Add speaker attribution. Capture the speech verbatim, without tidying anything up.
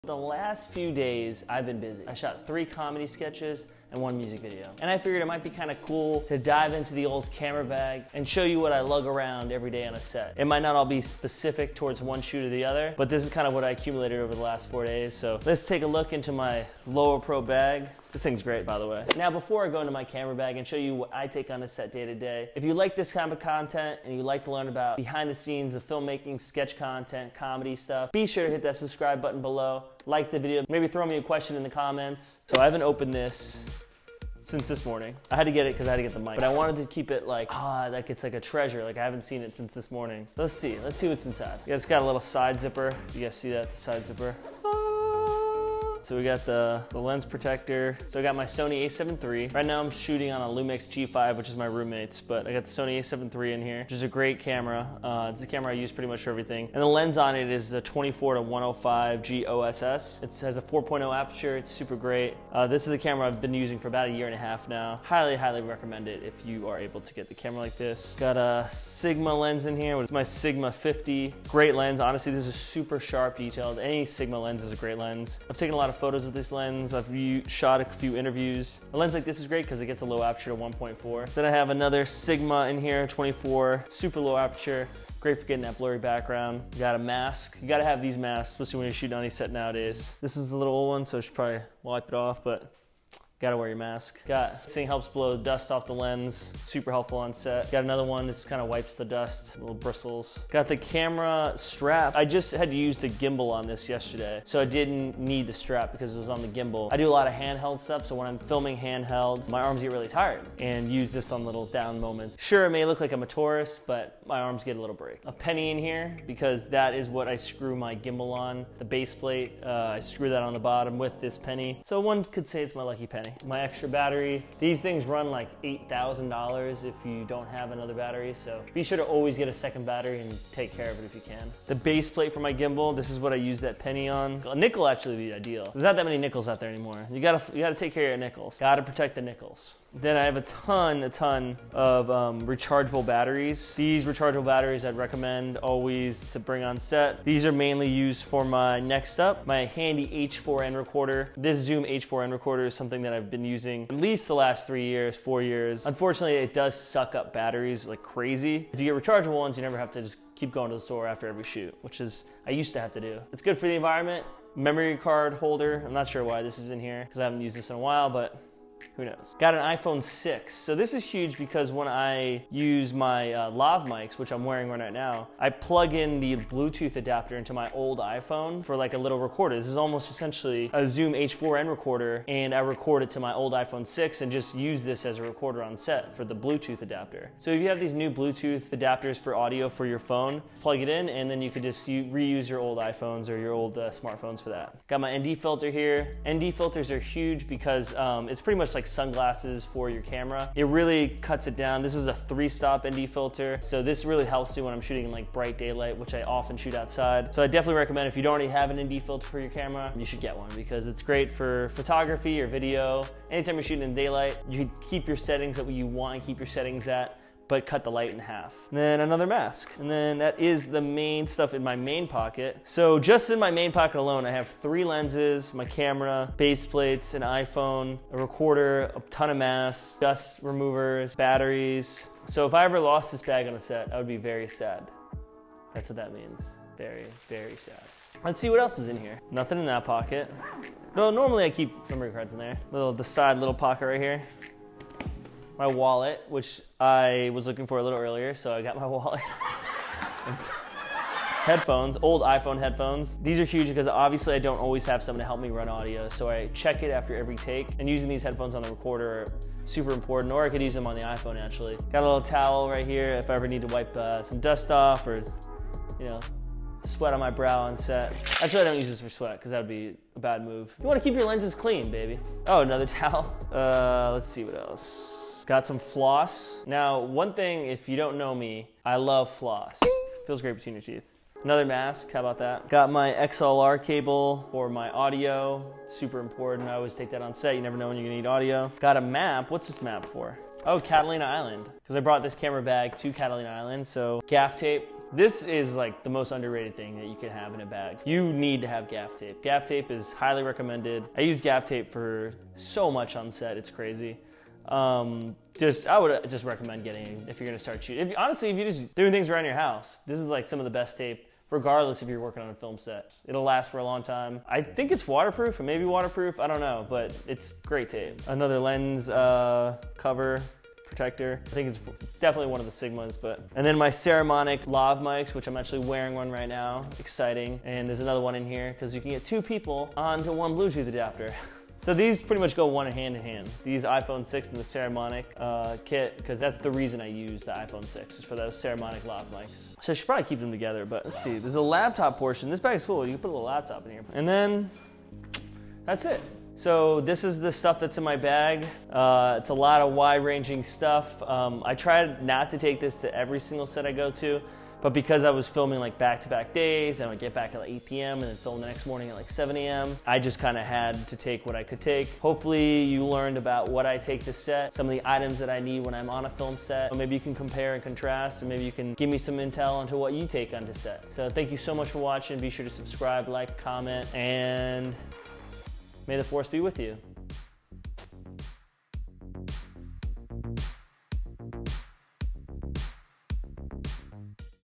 Speaker 1: The last few days, I've been busy. I shot three comedy sketches and one music video. And I figured it might be kind of cool to dive into the old camera bag and show you what I lug around every day on a set. It might not all be specific towards one shoot or the other, but this is kind of what I accumulated over the last four days. So let's take a look into my lowerpro bag. This thing's great, by the way. Now, before I go into my camera bag and show you what I take on a set day to day, if you like this kind of content and you like to learn about behind the scenes of filmmaking, sketch content, comedy stuff, be sure to hit that subscribe button below, like the video, maybe throw me a question in the comments. So I haven't opened this since this morning. I had to get it because I had to get the mic, but I wanted to keep it like, ah, like it's like a treasure. Like I haven't seen it since this morning. Let's see, let's see what's inside. Yeah, it's got a little side zipper. You guys see that, the side zipper? So we got the, the lens protector. So I got my Sony A seven three. Right now I'm shooting on a Lumix G five, which is my roommate's, but I got the Sony A seven three in here, which is a great camera. Uh, it's a camera I use pretty much for everything. And the lens on it is the twenty-four to one oh five G O S S. It has a four point oh aperture, it's super great. Uh, this is the camera I've been using for about a year and a half now. Highly, highly recommend it if you are able to get the camera like this. Got a Sigma lens in here, which is my Sigma fifty. Great lens, honestly, this is super sharp detailed. Any Sigma lens is a great lens. I've taken a lot of photos with this lens. I've shot a few interviews. A lens like this is great because it gets a low aperture to one point four. Then I have another Sigma in here, twenty-four, super low aperture. Great for getting that blurry background. You got a mask. You gotta have these masks, especially when you're shooting on any set nowadays. This is a little old one, so I should probably wipe it off, but gotta wear your mask. Got, this thing helps blow dust off the lens. Super helpful on set. Got another one, this kind of wipes the dust, little bristles. Got the camera strap. I just had to use the gimbal on this yesterday, so I didn't need the strap because it was on the gimbal. I do a lot of handheld stuff, so when I'm filming handheld, my arms get really tired and use this on little down moments. Sure, it may look like I'm a tourist, but my arms get a little break. A penny in here because that is what I screw my gimbal on. The base plate, uh, I screw that on the bottom with this penny. So one could say it's my lucky penny. My extra battery. These things run like eight thousand dollars if you don't have another battery, so be sure to always get a second battery and take care of it if you can. The base plate for my gimbal, this is what I use that penny on. A nickel actually would be ideal. There's not that many nickels out there anymore. You gotta, you gotta take care of your nickels. Gotta protect the nickels. Then I have a ton, a ton of um, rechargeable batteries. These rechargeable batteries I'd recommend always to bring on set. These are mainly used for my next up, my handy H four N recorder. This Zoom H four N recorder is something that I've been using at least the last three years, four years. Unfortunately, it does suck up batteries like crazy. If you get rechargeable ones, you never have to just keep going to the store after every shoot, which is, I used to have to do. It's good for the environment. Memory card holder. I'm not sure why this is in here because I haven't used this in a while, but who knows? Got an iPhone six. So this is huge because when I use my uh, Lav Mics, which I'm wearing right now, I plug in the Bluetooth adapter into my old iPhone for like a little recorder. This is almost essentially a Zoom H four N recorder, and I record it to my old iPhone six and just use this as a recorder on set for the Bluetooth adapter. So if you have these new Bluetooth adapters for audio for your phone, plug it in and then you could just reuse your old iPhones or your old uh, smartphones for that. Got my N D filter here. N D filters are huge because um, it's pretty much like sunglasses for your camera. It really cuts it down. This is a three stop N D filter. So this really helps me when I'm shooting in like bright daylight, which I often shoot outside. So I definitely recommend if you don't already have an N D filter for your camera, you should get one because it's great for photography or video. Anytime you're shooting in daylight, you can keep your settings at what you want to keep your settings at, but cut the light in half. And then another mask. And then that is the main stuff in my main pocket. So just in my main pocket alone, I have three lenses, my camera, base plates, an iPhone, a recorder, a ton of masks, dust removers, batteries. So if I ever lost this bag on a set, I would be very sad. That's what that means. Very, very sad. Let's see what else is in here. Nothing in that pocket. No, normally I keep memory cards in there. Little, the side little pocket right here. My wallet, which I was looking for a little earlier, so I got my wallet. Headphones, old iPhone headphones. These are huge because obviously I don't always have someone to help me run audio, so I check it after every take, and using these headphones on the recorder are super important, or I could use them on the iPhone actually. Got a little towel right here if I ever need to wipe uh, some dust off or, you know, sweat on my brow on set. Actually, I don't use this for sweat because that would be a bad move. You want to keep your lenses clean, baby. Oh, another towel. Uh, let's see what else. Got some floss. Now, one thing, if you don't know me, I love floss. Feels great between your teeth. Another mask, how about that? Got my X L R cable for my audio. Super important, I always take that on set. You never know when you're gonna need audio. Got a map, what's this map for? Oh, Catalina Island. Because I brought this camera bag to Catalina Island, so gaff tape. This is like the most underrated thing that you can have in a bag. You need to have gaff tape. Gaff tape is highly recommended. I use gaff tape for so much on set, it's crazy. Um, just, I would just recommend getting it if you're gonna start shooting. If, honestly, if you're just doing things around your house, this is like some of the best tape, regardless if you're working on a film set. It'll last for a long time. I think it's waterproof, or maybe waterproof, I don't know, but it's great tape. Another lens uh, cover protector. I think it's definitely one of the Sigmas, but. And then my Saramonic Lav Mics, which I'm actually wearing one right now. Exciting. And there's another one in here, because you can get two people onto one Bluetooth adapter. So these pretty much go one hand in hand. These iPhone six and the Saramonic uh, kit, because that's the reason I use the iPhone six, is for those Saramonic Lav Mics. So I should probably keep them together, but let's see. There's a laptop portion. This bag's full. You can put a little laptop in here. And then that's it. So this is the stuff that's in my bag. Uh, it's a lot of wide-ranging stuff. Um, I tried not to take this to every single set I go to, but because I was filming like back-to-back days, and I would get back at like eight P M and then film the next morning at like seven A M, I just kind of had to take what I could take. Hopefully you learned about what I take to set, some of the items that I need when I'm on a film set. Maybe you can compare and contrast, and maybe you can give me some intel onto what you take onto set. So thank you so much for watching. Be sure to subscribe, like, comment, and may the force be with you.